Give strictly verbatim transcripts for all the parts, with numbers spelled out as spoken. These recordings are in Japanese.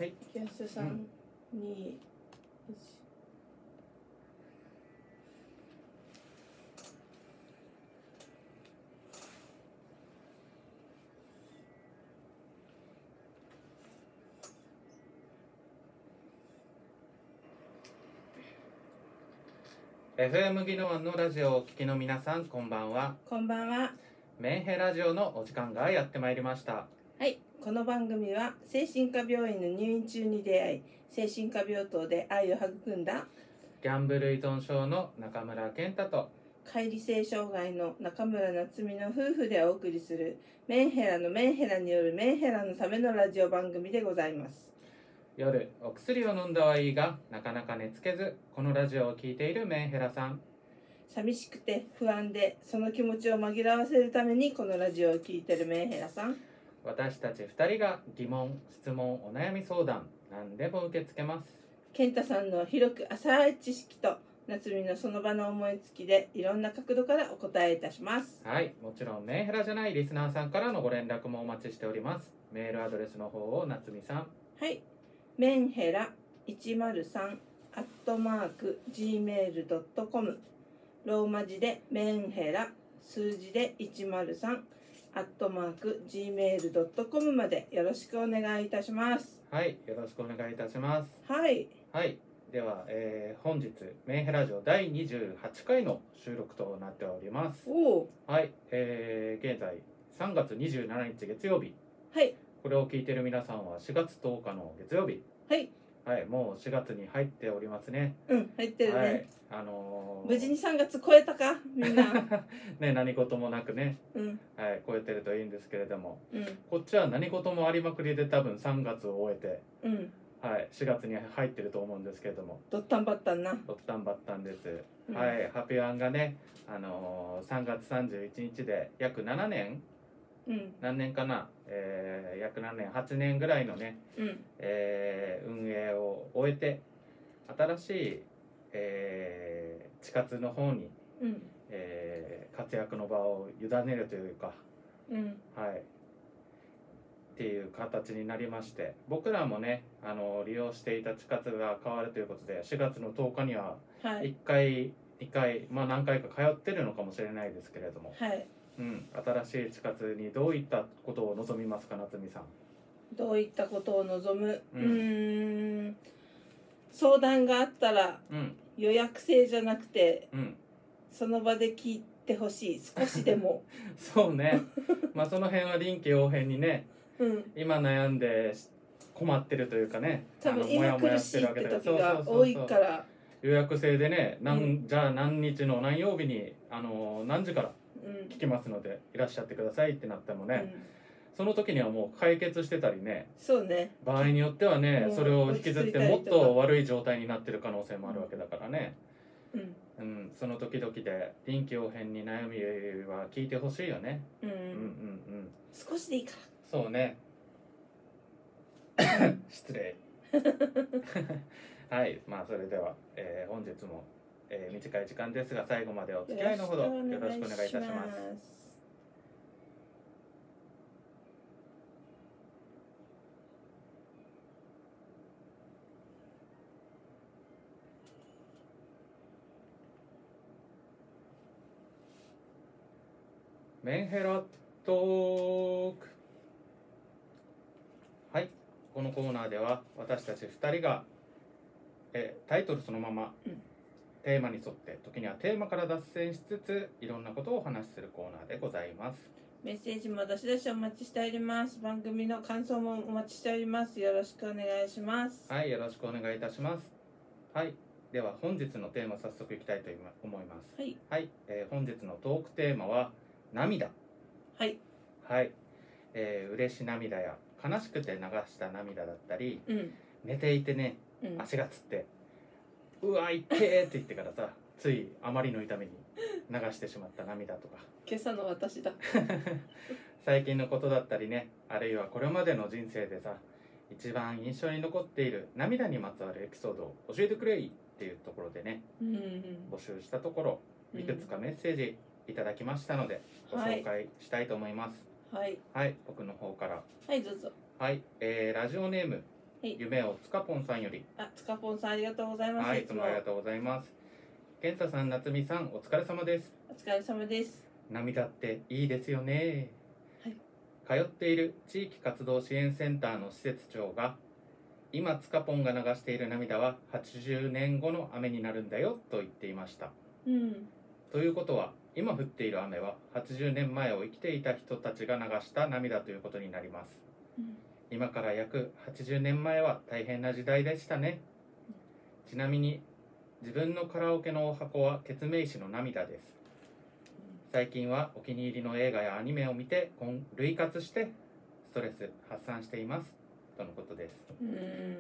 はい。 キャスさん、に、いち。 エフエム 技能のラジオをお聞きの皆さん、こんばんは。 こんばんは。 メンヘラジオのお時間がやってまいりました。 はい、この番組は精神科病院の入院中に出会い、精神科病棟で愛を育んだギャンブル依存症の中村健太と乖離性障害の中村夏美の夫婦でお送りするメンヘラのメンヘラによるメンヘラのためのラジオ番組でございます。 夜お薬を飲んだはいいがなかなか寝つけず、このラジオを聞いているメンヘラさん、 寂しくて不安でその気持ちを紛らわせるためにこのラジオを聞いてるメンヘラさん、 私たちふたりが疑問、質問、お悩み相談何でも受け付けます。 健太さんの広く浅い知識と夏美のその場の思いつきでいろんな角度からお答えいたします。 はい、もちろんメンヘラじゃないリスナーさんからのご連絡もお待ちしております。メールアドレスの方を夏美さん。 はい、メンヘラいちまるさんアットマーク ジーメールドットコム、 ローマ字でメンヘラ数字でいちまるさんアットマーク ジーメールドットコム までよろしくお願いいたします。 はい、よろしくお願いいたします。 はいはい、では、えー本日メンヘラジオだいにじゅうはちかいの収録となっております。 おお、 はい、えー現在さんがつにじゅうしちにち月曜日、 はいこれを聞いている皆さんはしがつとおかの月曜日、 はいはい、もうしがつに入っておりますね。 うん入ってるね、 はい、あのー無事にさんがつ超えたかみんなね、何事もなくね、 うんはい、超えてるといいんですけれども、 うんこっちは何事もありまくりで多分さんがつを終えて、 うんはい、しがつに入ってると思うんですけれども、 ドッタンバッタンな。 ドッタンバッタンです。 うんはい、ハピワンがね、あのーさんがつさんじゅういちにちで約ななねん、 うん何年かな、えー約何年、はちねんぐらいのね、 うんえー運営を終えて、新しい、えー、地下の方に、 うんえー活躍の場を委ねるというか、 うんはい、っていう形になりまして、僕らもね、あの利用していた地下が変わるということで、しがつのとおかにははいいっかい、にかい、まあ何回か通ってるのかもしれないですけれども、 はいうん、新しい地下にどういったことを望みますか、夏美さん。 どういったことを望む、 ううんーん相談があったらうん予約制じゃなくてうんその場で聞いてほしい、少しでもそうね、まあその辺は臨機応変にね、 うん今悩んで困ってるというかね、 多分あのモヤ今モヤ苦しいってだ時が多いから予約制でね、なん、 うじゃあ何日の何曜日にあの何時からうん聞きますのでいらっしゃってくださいってなってもね、 うんその時にはもう解決してたりね、 そうね場合によってはね、 うんそれを引きずってもっと悪い状態になってる可能性もあるわけだからね、 うんうん、その時々で臨機応変に悩みは聞いてほしいよね。 うん、 うんうんうん少しでいいかそうね失礼はい、まあそれでは、えー本日も、えー短い時間ですが最後までお付き合いのほどよろしくお願いいたします。メンヘラトーク。はい、このコーナーでは私たちふたりがえタイトルそのまま、 うんテーマに沿って時にはテーマから脱線しつついろんなことをお話しするコーナーでございます。 メッセージもどしどしお待ちしております。番組の感想もお待ちしております。よろしくお願いします。 はい、よろしくお願いいたします。はい、では本日のテーマ早速いきたいと思います。 はいはい、えー本日のトークテーマは涙。 はいはい、えー嬉し涙や悲しくて流した涙だったり、 うん寝ていてね、 うん足がつってうわ痛ってって言ってからさ、ついあまりの痛みに流してしまった涙とか今朝の私だ最近のことだったりね、あるいはこれまでの人生でさ一番印象に残っている涙にまつわるエピソードを教えてくれいっていうところでね、 うんうん募集したところいくつかメッセージいただきましたので、ご紹介したいと思います。 はいはい、僕の方から。 はいどうぞ。 はい、えーラジオネームい夢をつかぽんさんより。 あ、つかぽんさんありがとうございます。 はい、いつもありがとうございます。健太さん、夏美さん、お疲れ様です。 お疲れ様です。 涙っていいですよね。 はい。 通っている地域活動支援センターの施設長が、今つかぽんが流している涙ははちじゅうねんごの雨になるんだよと言っていました。 うん。 ということは、今降っている雨ははちじゅうねんまえを生きていた人たちが流した涙ということになります。 うん、 今から約はちじゅうねんまえは大変な時代でしたね。ちなみに自分のカラオケのお箱はケツメイシの涙です。最近はお気に入りの映画やアニメを見て涙活してストレス発散していますとのことです。 うん。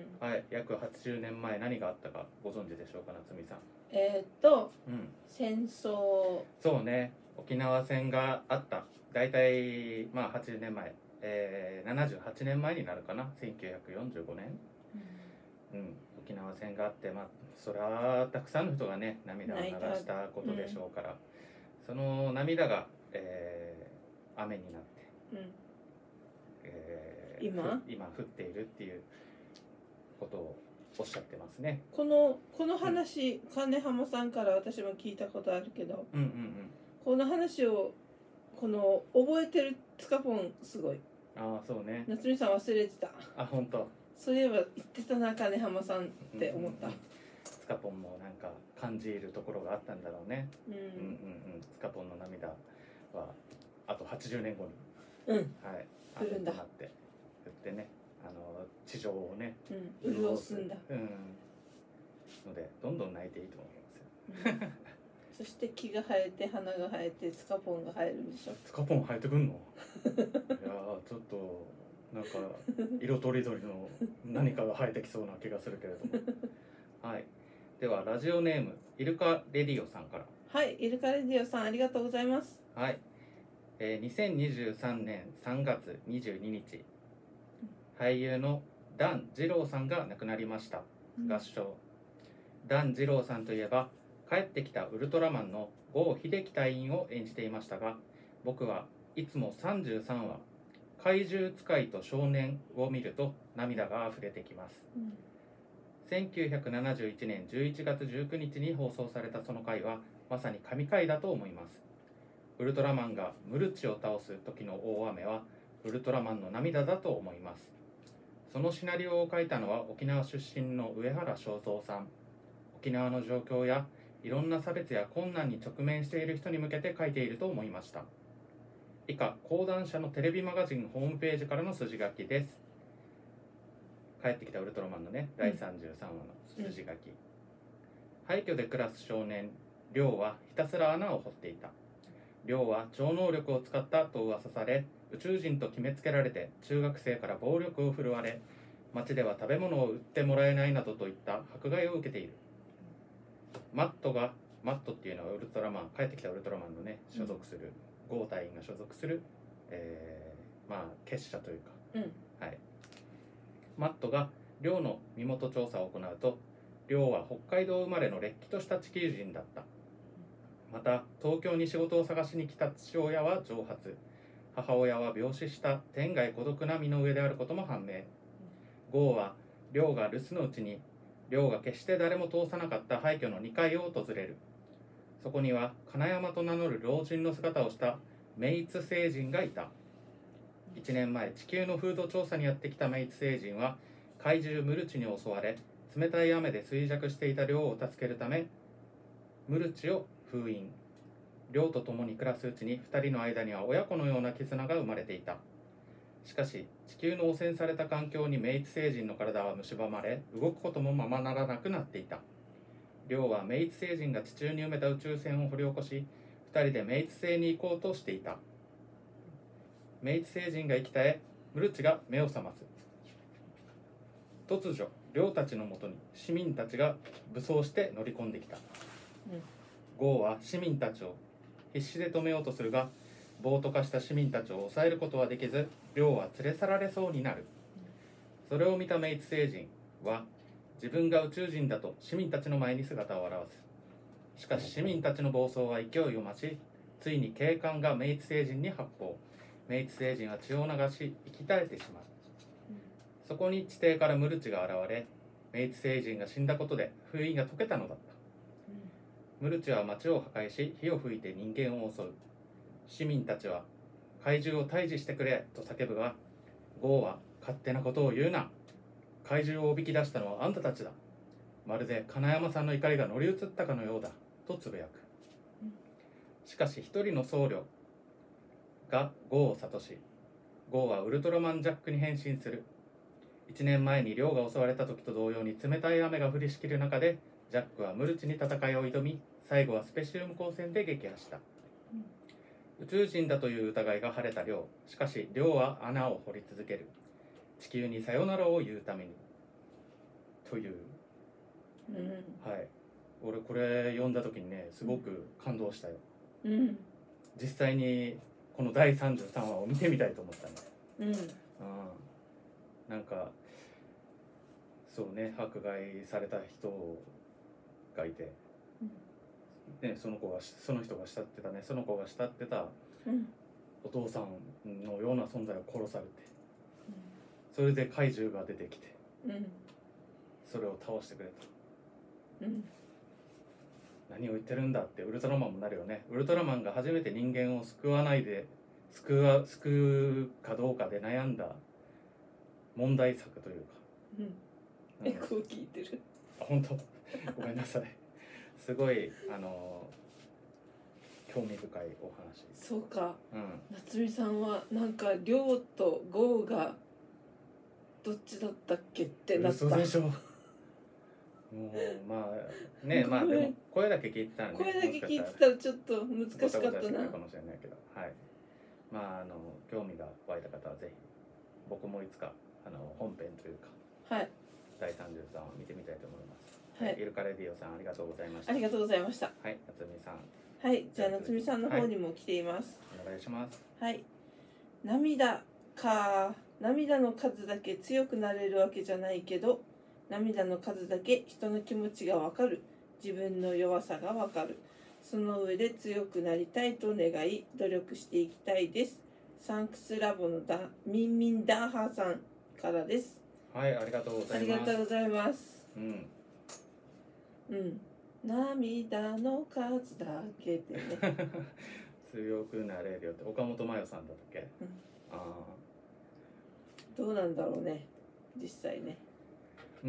はい、約はちじゅうねんまえ何があったかご存知でしょうか、夏美さん。 えー、っと、 うん、 戦争。 そうね、沖縄戦があった。だいたいまあはちじゅうねんまえ、えー、ななじゅうはちねんまえになるかな、せんきゅうひゃくよんじゅうごねん。うん、沖縄戦があって、まあそれはたくさんの人がね涙を流したことでしょうから、うん、その涙が、えー、雨になって、うん、えー、 今今降っているっていうことをおっしゃってますね。 このこの話、うん、金浜さんから私も聞いたことあるけど、 うんうんうん、 この話をこの覚えてるつかぽんすごい。 ああそうね。 夏美さん忘れてた。 あ、本当。 そういえば言ってたな、金浜さんって思った。 うんうんうん、つかぽんもなんか感じるところがあったんだろうね。うん、うんうんうん。つかぽんの涙はあとはちじゅうねんごに、 うん、 はい、 降るんだ。 なって降ってね、あの地上をね、 うん、潤すんだ。 うん。のでどんどん泣いていいと思いますよ。うん、 そして木が生えて花が生えてつかぽんが生えるんでしょ。 つかぽん生えてくんの？いやちょっとなんか色とりどりの何かが生えてきそうな気がするけれども。はい。ではラジオネームイルカレディオさんから。 はい、イルカレディオさんありがとうございます。 はい。えー、にせんにじゅうさんねんさんがつにじゅうににち、俳優の檀二郎さんが亡くなりました。合唱。檀二郎さんといえば帰ってきたウルトラマンの郷秀樹隊員を演じていましたが、僕はいつもさんじゅうさんわ怪獣使いと少年を見ると涙が溢れてきます。うん、せんきゅうひゃくななじゅういちねんじゅういちがつじゅうくにちに放送されたその回はまさに神回だと思います。ウルトラマンがムルッチを倒す時の大雨はウルトラマンの涙だと思います。そのシナリオを書いたのは沖縄出身の上原正三さん。沖縄の状況やいろんな差別や困難に直面している人に向けて書いていると思いました。以下、講談社のテレビマガジンホームページからの筋書きです。帰ってきたウルトラマンのね、だいさんじゅうさんわの筋書き。うん、廃墟で暮らす少年、亮はひたすら穴を掘っていた。亮は超能力を使ったと噂され、宇宙人と決めつけられて中学生から暴力を振るわれ、街では食べ物を売ってもらえないなどといった迫害を受けている。マットが、マットっていうのはウルトラマン、帰ってきたウルトラマンのね、所属する、うん、ゴー隊員が所属する、えー、まあ結社というか、うん、はい。マットが亮の身元調査を行うと、亮は北海道生まれのれっきとした地球人だった。また東京に仕事を探しに来た父親は蒸発、母親は病死した天涯孤独な身の上であることも判明。ゴーは亮が留守のうちに亮が決して誰も通さなかった廃墟のにかいを訪れる。そこには金山と名乗る老人の姿をしたメイツ星人がいた。いちねんまえ地球の風土調査にやってきたメイツ星人は怪獣ムルチに襲われ、冷たい雨で衰弱していた亮を助けるためムルチを封印。亮と共に暮らすうちにふたりの間には親子のような絆が生まれていた。しかし地球の汚染された環境にメイツ星人の体は蝕まれ、動くこともままならなくなっていた。亮はメイツ星人が地中に埋めた宇宙船を掘り起こし、ふたりでメイツ星に行こうとしていた。メイツ星人が生き絶え、ムルチが目を覚ます。突如亮たちのもとに市民たちが武装して乗り込んできた。うん、ゴーは市民たちを必死で止めようとするが、暴徒化した市民たちを抑えることはできず、亮は連れ去られそうになる。それを見たメイツ星人は自分が宇宙人だと市民たちの前に姿を現す。しかし市民たちの暴走は勢いを増し、ついに警官がメイツ星人に発砲。メイツ星人は血を流し生き絶えてしまう。 そこに地底からムルチが現れ、メイツ星人が死んだことで封印が解けたのだった。ムルチは町を破壊し、火を吹いて人間を襲う。市民たちは怪獣を退治してくれと叫ぶが、ゴーは勝手なことを言うな。怪獣をおびき出したのはあんたたちだ。まるで金山さんの怒りが乗り移ったかのようだとつぶやく。しかし一人の僧侶がゴーを諭し、ゴーはウルトラマンジャックに変身する。一年前に寮が襲われた時と同様に冷たい雨が降りしきる中で、ジャックはムルチに戦いを挑み、最後はスペシウム光線で撃破した。宇宙人だという疑いが晴れた寮。しかし寮は穴を掘り続ける。地球にさよならを言うためにという、 うんはい、俺これ読んだ時にねすごく感動したよ。 うん、 実際にこのだいさんじゅうさんわを見てみたいと思ったね。 うん、 うん、なんかそうね、迫害された人がいて、ね、その子がその人が慕ってたねその子が慕ってたお父さんのような存在を殺されて、それで怪獣が出てきて、 うん、 それを倒してくれた。 うん、 何を言ってるんだってウルトラマンもなるよね。ウルトラマンが初めて人間を救わないで救わ救うかどうかで悩んだ問題作というか、 うん、エコー聞いてる。 本当ごめんなさい。すごいあの興味深いお話。 そうか、 うん、 夏美さんはなんか亮と剛がどっちだったっけってなった。 嘘でしょ。もうまあね、まあでも声だけ聞いてたんで、 声だけ聞いてたらちょっと難しかったな。 かもしれないけど、はい。まああの興味が湧いた方はぜひ僕もいつかあの本編というか、 はい、 だいさんじゅうさんを見てみたいと思います。 はい、 イルカレディオさんありがとうございました。 ありがとうございました。 はい、夏美さん。 はい、じゃあ夏美さんの方にも来ています。 はい、お願いします。 はい、涙か。涙の数だけ強くなれるわけじゃないけど、涙の数だけ人の気持ちがわかる。自分の弱さがわかる。その上で強くなりたいと願い、努力していきたいです。サンクスラボのダミンミンダーハーさんからです。 はい、ありがとうございます。 ありがとうございます。 うん。 うん。涙の数だけでね。 強くなれるよって岡本真代さんだったっけ？うん、ああ。 どうなんだろうね、実際ね。 うん、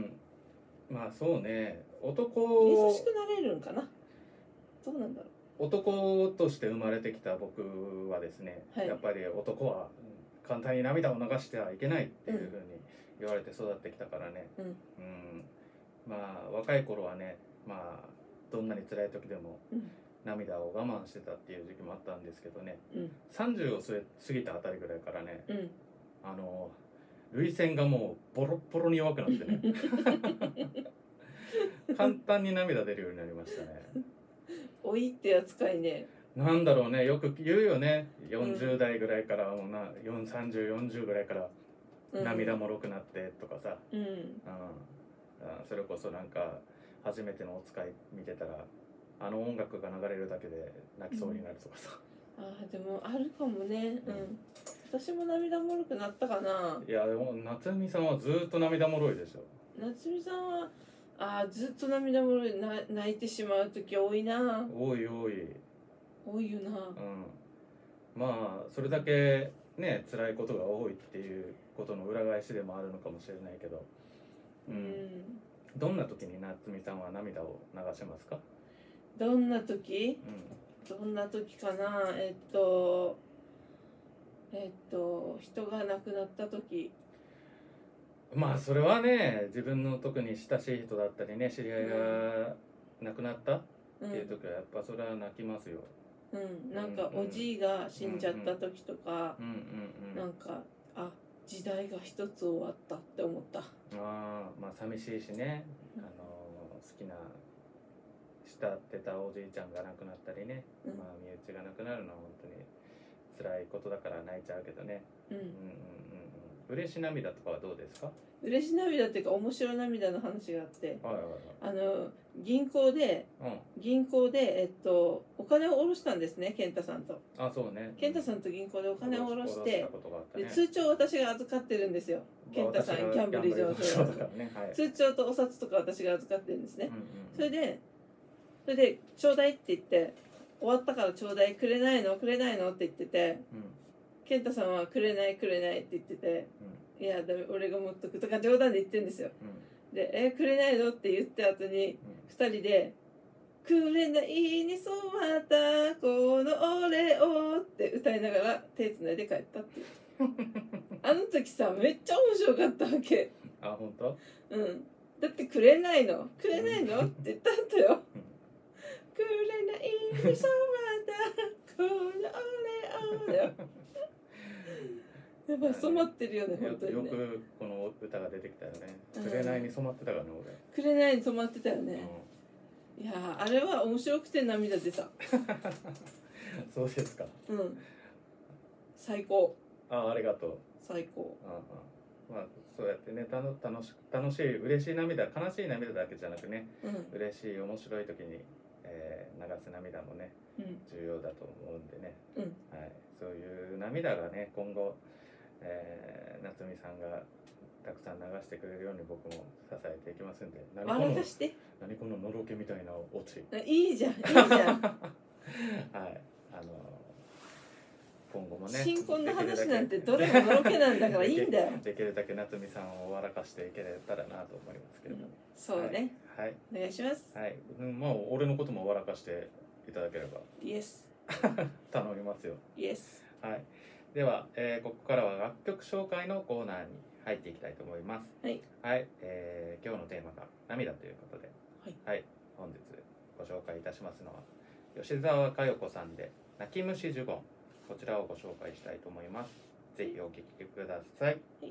まあそうね、男優しくなれるんかな。どうなんだろう。男として生まれてきた僕はですね、はい、やっぱり男は簡単に涙を流してはいけないっていうふうに言われて育ってきたからね。うん。うん、まあ若い頃はね、まあどんなに辛い時でも涙を我慢してたっていう時期もあったんですけどね。うん、さんじゅうを過ぎたあたりぐらいからね。うん、あの涙腺がもうボロッボロに弱くなってね簡単に涙出るようになりましたね。 老いって扱いね。 なんだろうね、よく言うよね、よんじゅう代ぐらいからもうなさんじゅう、よんじゅうぐらいから涙もろくなってとかさ、うん、うん、それこそなんか初めてのお使い見てたらあの音楽が流れるだけで泣きそうになるとかさ、 うん、ああでもあるかもね。うん、うん、私も涙もろくなったかな。 いやでも夏美さんはずっと涙もろいでしょ。 夏美さんはあずっと涙もろいな、泣いてしまう時多いな。 多い多い多いよな。うん、 まあそれだけね辛いことが多いっていうことの裏返しでもあるのかもしれないけど、うん、うん、どんな時に夏美さんは涙を流しますか？ どんな時、うん、どんな時かな。えっとえっと人が亡くなった時。 まあそれはね自分の特に親しい人だったりね知り合いが亡くなったっていう時はやっぱそれは泣きますよ。 うん、なんかおじいが死んじゃった時とか、なんかあ時代が一つ終わったって思った。ああまあ寂しいしね、あの好きな慕ってたおじいちゃんが亡くなったりね、うん、まあ身内が亡くなるのは本当に辛いことだから泣いちゃうけどね。うんうんうんうん。嬉し涙とかはどうですか？ 嬉し涙っていうか面白涙の話があって、 はいはいあの銀行ではい。 銀行でえっとお金を下ろしたんですね、健太さんと。 うん。あ、そうね。 健太さんと銀行でお金を下ろし下ろてしたことがあったね。 で通帳を私が預かってるんですよ。健太さんまあ私がギャンブル依存症ギャンブル依存症だからね。はい。 通帳とお札とか私が預かってるんですね。 うんうんそれでそれでちょうだいって言って終わったからちょうだいくれないのくれないのって言ってて、 うん健太さんはくれないくれないって言ってて、 うんいやだめ俺が持っとくとか冗談で言ってるんですよ。 うんでえくれないのって言った後にふたりで「くれないに染まったこの俺を」って歌いながら手つないで帰ったっていうあの時さめっちゃ面白かったわけ。 あ、本当？ うんだってくれないのくれないのって言った後よ。 うんくれないに染まったこの俺をだよ。やっぱり染まってるよね、 よ本当にね。 よくこの歌が出てきたよね。 うん紅に染まってたからね、 くれないに染まってたよ俺。 ね。いやーあれは面白くて涙出た。 うんそうですか。 うん。最高。 あ、ありがとう。 最高。 ああまあそうやってね、たの楽し楽しい嬉しい涙、悲しい涙だけじゃなくね、 うん。 嬉しい面白い時に、えー流す涙もねうん。 重要だと思うんでね。 うん。 はい、そういう涙がね今後、えー、夏美さんがたくさん流してくれるように僕も支えていきますんで。何この笑かして。 何こののろけみたいなオチ。 いいじゃん。いいじゃん。 はい、あの今後もね新婚の話なんてどれものろけなんだからいいんだよ。 できるだけ夏美さんを笑かしていけたらなと思いますけれども、 そうね。 はい、 お願いします。 はい、うん、まあ俺のことも笑かしていただければイエス。 頼みますよ。 イエス。 はい、では、えーここからは楽曲紹介のコーナーに入っていきたいと思います。 はい。 はい、えー今日のテーマが涙ということで、 はい本日ご紹介いたしますのは吉澤佳代子さんで泣き虫呪言、こちらをご紹介したいと思います。ぜひお聴きください。 はい。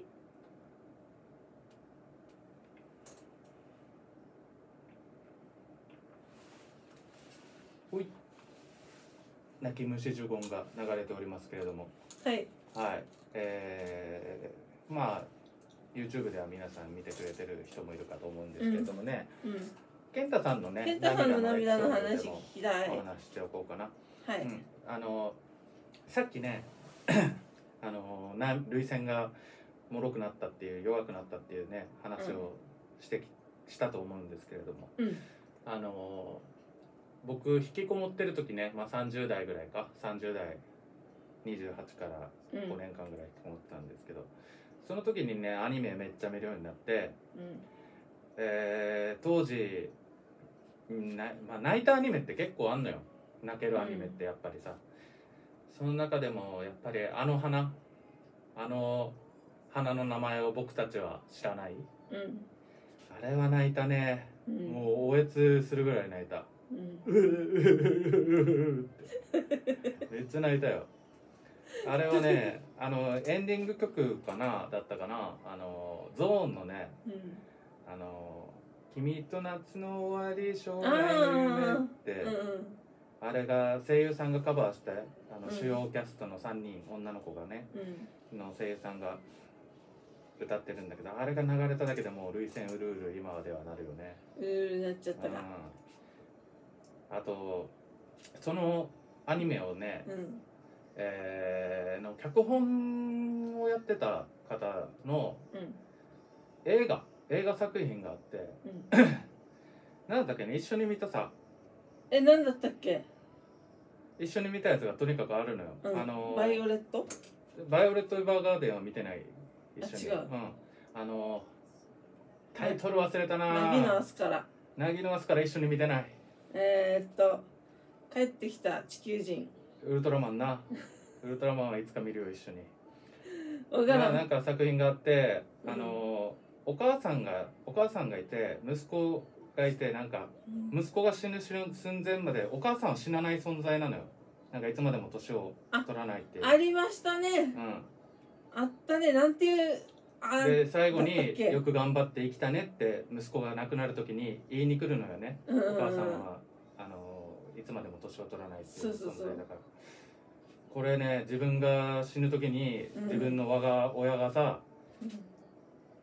ほい。泣き虫呪言が流れておりますけれども、 はい。 はい、えー、まあ YouTube では皆さん見てくれてる人もいるかと思うんですけれどもね、 うん。 健太さんのね健太さんの涙のエピソード話聞でもきたい。 お話ししておこうかな。 はい。 うん、あのさっきねあのな涙腺が脆くなったっていう弱くなったっていうね話をしてき、したと思うんですけれども、 うん。 あの僕引きこもってる時ね、まあ、さんじゅう代ぐらいかさんじゅう代にじゅうはちからごねんかんぐらい引きこもってたんですけど、その時にねアニメめっちゃ見るようになって、 うん。 えー当時な、まあ、泣いたアニメって結構あんのよ。泣けるアニメってやっぱりさ、その中でもやっぱりあの花あの花の名前を僕たちは知らない、 うん。 あれは泣いたね、 うん。 もうおえつするぐらい泣いた。 うん。 うーってめっちゃ泣いたよ。あれはねあのエンディング曲かなだったかな、あのゾーンのね、 うん。 あの君と夏の終わり将来の夢って、 うん。 あれが声優さんがカバーしてあのうん主要キャストのさんにん女の子がねうん。 の声優さんが歌ってるんだけど、あれが流れただけでもう涙腺うるうる今ではなるよね。 うーなっちゃったうんか。 あとそのアニメをね、 うん。 えーの脚本をやってた方のうん。 映画映画作品があってうん。 なんだっけね、一緒に見たさえ、なんだったっけ。 一緒に見たやつがとにかくあるのよ、 うん。 あのバイオレット。 バイオレット・エヴァーガーデンは見てない。一緒にあ違ううん、あのタイトル忘れたな。 凪の明日から。 凪の明日から一緒に見てない。 えー、っと。帰ってきた地球人。 ウルトラマンなウルトラマンはいつか見るよ一緒に。 わからん。 ななんか作品があってうんあのお母さんがお母さんがいて息子がいて、なんかうん息子が死ぬ寸前までお母さんは死なない存在なのよ。なんかいつまでも年を取らないっていう。 ありましたね。 うんあったね。なんていう。あで最後だったっにけよく頑張って生きたねって息子が亡くなる時に言いに来るのよね。 うんうんうんお母さんはあのいつまでも年を取らないっていう存そうそうそう在だから。これね自分が死ぬ時にうん自分の我が親がさ、 うん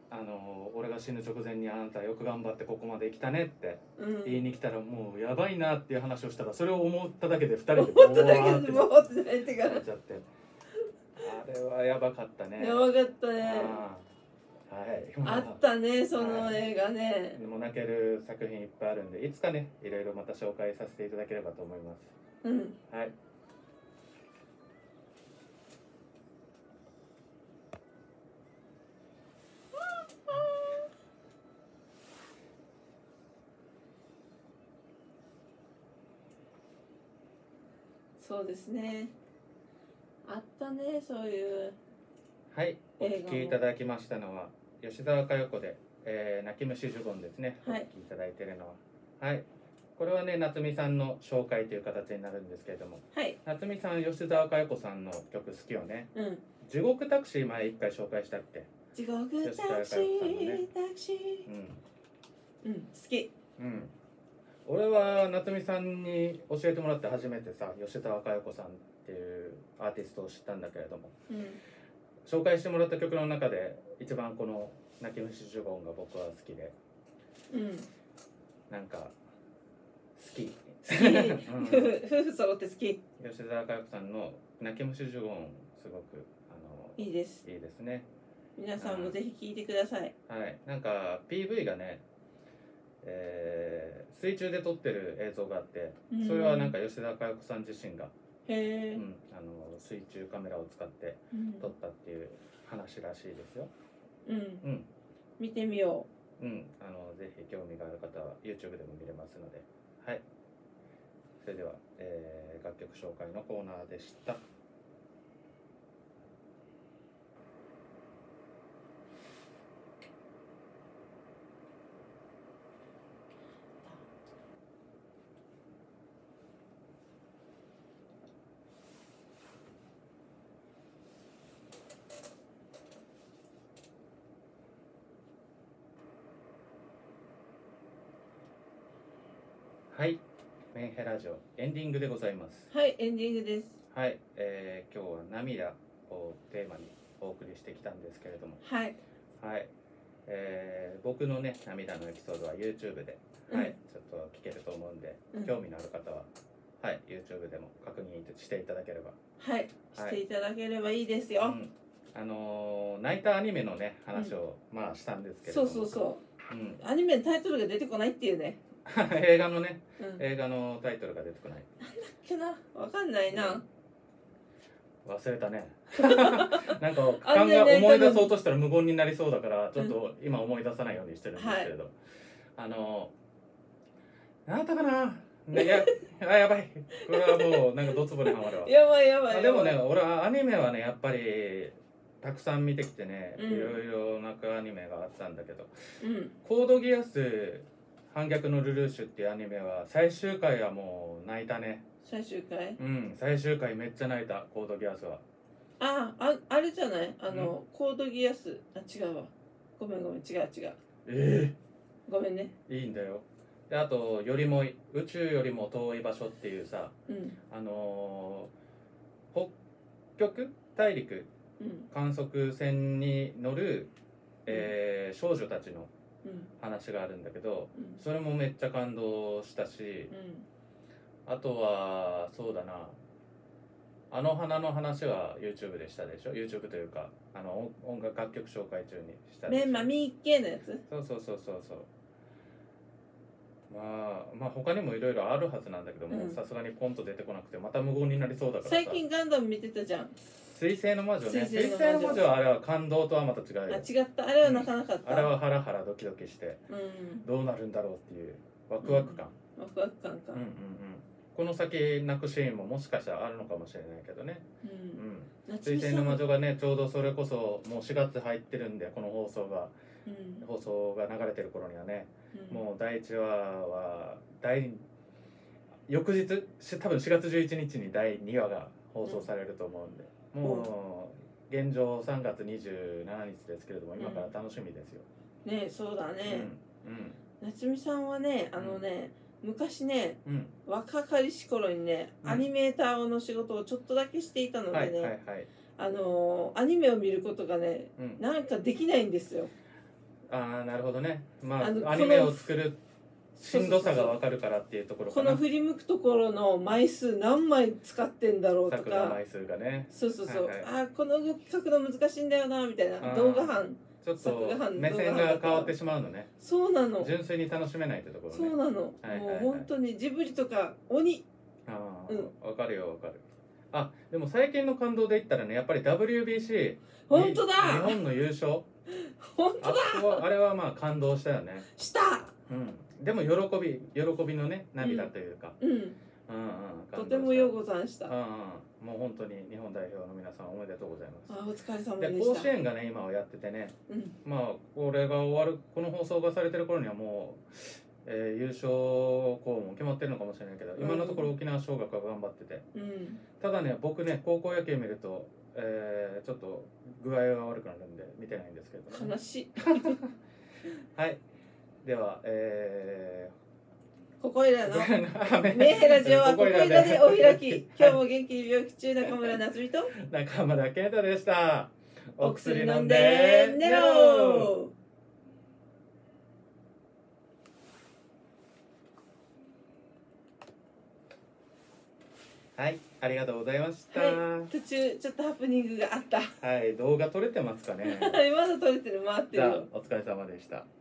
あの俺が死ぬ直前にあなたよく頑張ってここまで来たねってうん言いに来たらもうやばいなっていう話をしたらそれを思っただけでふたりで思っただけボワーってでもうって泣いてからなっちゃってあれはやばかったね。 やばかったね。 あーはいあったねその映画ね。 でも泣ける作品いっぱいあるんでいつかねいろいろまた紹介させていただければと思います。 うんはいそうですね。あったねそういうはい、お映画も聞きいただきましたのは吉沢佳代子で、えー、泣き虫ジュゴンですね、 はいお聞きいただいているのははいこれはね夏美さんの紹介という形になるんですけれどもはい。 夏美さん吉沢佳代子さんの曲好きよね。 うん。 地獄タクシー前一回紹介したっけ。 地獄タクシー吉川佳代子さんのねタクシー。 うんうん好き。 うん俺は夏美さんに教えてもらって初めてさ吉沢佳代子さんっていうアーティストを知ったんだけれどもうん。 紹介してもらった曲の中で一番この「泣き虫ジュゴン」が僕は好きでうん。 なんか好き好き。夫婦夫婦揃って好き。 吉沢佳代子さんの「泣き虫ジュゴン」すごくあのいいです。 いいですね。 皆さんもぜひ聞いてください。 はいなんか ピーブイ がね、えー水中で撮ってる映像があってうんそれはなんか吉沢佳代子さん自身が、 へえ。 うん、あの水中カメラを使ってうん撮ったっていう話らしいですよ。 うん。 うん見てみようん、あのぜひ興味がある方は YouTube でも見れますので、はい。それでは、えー楽曲紹介のコーナーでした。はい、メンヘラジオエンディングでございます。 う。はいエンディングです。 はい、えー今日は涙をテーマにお送りしてきたんですけれども、 はい。 はい、えー僕のね涙のエピソードは YouTube で、はいうんちょっと聞けると思うんで、 うん興味のある方は、はい、YouTube でも確認していただければ。 はい。していただければいいですよ。 うんあのー泣いたアニメのね話を、まあしたんですけれども、 そうそうそう。 うん、 アニメのタイトルが出てこないっていうね。 映画のねうん。 映画のタイトルが出てこない。 けな、わかんないな。 忘れたねなんかあ考んなに泣いたのにえ思い出そうとしたら無言になりそうだからちょっと今思い出さないようにしてるんですけれど、あの何だったかな、ね、いやあやばいこれはもうなんかドツボにはまるわやばいやばいやばい。 あでもね俺はアニメはねやっぱりたくさん見てきてね、 うんいろいろなアニメがあったんだけどうん。 コードギアス反逆のルルーシュっていうアニメは最終回はもう泣いたね。 最終回。 うん最終回めっちゃ泣いたコードギアスは。 あ、あ、あれじゃない。あの、コードギアス。あ、違うわ。ごめんごめん、違う違う。 えごめんね。 えいいんだよ。であとよりも宇宙よりも遠い場所っていうさうん。 あのー北極大陸うん。 観測船に乗る、えー少女たちのうん。 話があるんだけどうん。 それもめっちゃ感動したしうん。 あとはそうだなあの花の話は YouTube でしたでしょ YouTube というかあの音音楽楽曲紹介中にしたでしょメンマミー系のやつ。 そうそうそうそうそうまあまあ他にもいろいろあるはずなんだけどもうんさすがにポンと出てこなくてまた無言になりそうだからさ最近ガンダム見てたじゃん。 水星の魔女ね水水星の魔女星の魔女はあれは感動とはまた違うあ、 よ違った。あれは泣かなかった。 あれはハラハラドキドキしてうん。 どうなるんだろうっていうワクワク感、 ワクワク感かうん、うんうんこの先泣くシーンももしかしたらあるのかもしれないけどね、 う。 うんん、 夏水星の魔美さん。 女がねちょうどそれこそもうしがつ入ってるんでこの放送がうん。 放送が流れてる頃にはねうん。 もうだいいちわは第翌日し多分しがつじゅういちにちにだいにわが放送されると思うんで、もう現状さんがつにじゅうしちにちですけれども今から楽しみですよ、 ねえ、そうだね。 うん夏美さんはね、あのね、昔ね、 うんうん若かりし頃にね、 うんアニメーターの仕事をちょっとだけしていたのでね、 はいはいはいあのーアニメを見ることがね、 うんなんかできないんですよ。 ああなるほどね。まああのアニメを作るしんどさが分かるからっていうところかな。 この振り向くところの枚数何枚使ってんだろうとか、 作画枚数がね。 そうそうそう、 はいはいあこの動き書くの難しいんだよなみたいなあー動画班。 ちょっと作画班目線が変わってしまうのね。 そうなの。 純粋に楽しめないってところね。 そうなの。 はいはいはいもう本当にジブリとか鬼。 ああ、 うんわかるよわかる。あでも最近の感動で言ったらね、やっぱり ダブリュービーシー本当だ。 日本の優勝。 本当だ。 あそこはあれはまあ感動したよね。 した。 うん。でも喜び喜びのね涙というか。 うん。 うんうん。 とてもようござんした。 うんうん。もう本当に日本代表の皆さんおめでとうございます。 あお疲れ様ででした。 甲子園がね今はやっててね、 うん。 まあこれが終わるこの放送がされてる頃にはもう、えー優勝校も決まってるのかもしれないけど、今のところ沖縄尚学が頑張ってて、 うん。 ただね僕ね高校野球見ると、えーちょっと具合が悪くなるんで見てないんですけれども、 悲しい。 はいではえここいらのー、 メンヘラジオはここいらでお開き。今日もも元気に病気中中村夏美と中村健太でした。 お薬飲んで寝ろ。 はいありがとうございました。 はい、途中ちょっとハプニングがあった。 はい、動画撮れてますかね。 まだ撮れてる、回ってじゃあるよ。 お疲れ様でした。